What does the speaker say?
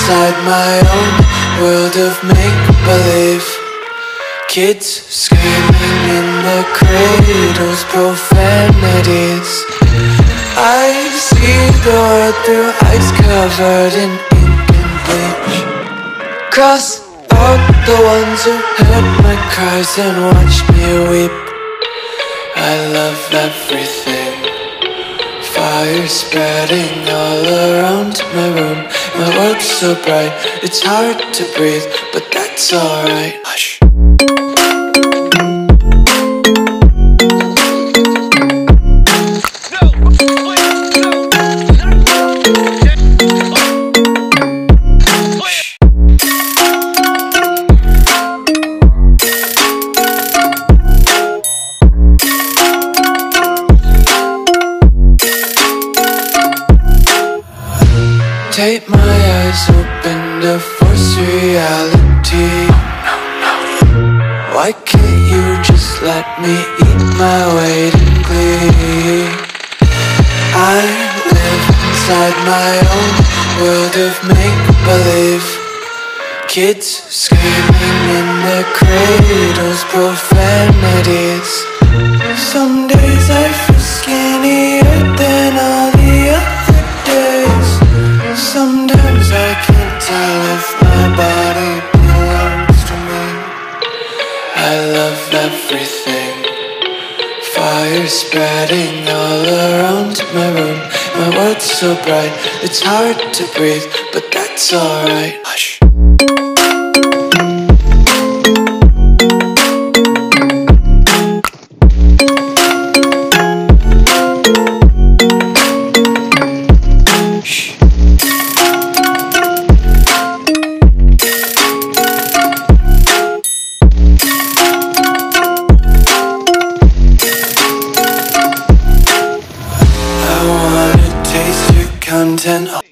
inside my own world of make-believe. Kids screaming in the cradles, profanities. I see the world through eyes covered in ink and bleach. Cross out the ones who heard my cries and watched me weep. I love everything. Fire spreading all around my room. My world's so bright, it's hard to breathe, but that's alright. Hush. Tape my eyes open to force reality. Why can't you just let me eat my weight in glee? I live inside my own world of make-believe. Kids screaming in their cradles, profanities. Some days I feel skinnier than all the other days. Sometimes I can't tell if my body belongs to me. I love everything. Fire spreading all around my room. My world's so bright, it's hard to breathe, but that's alright. Hush. Content.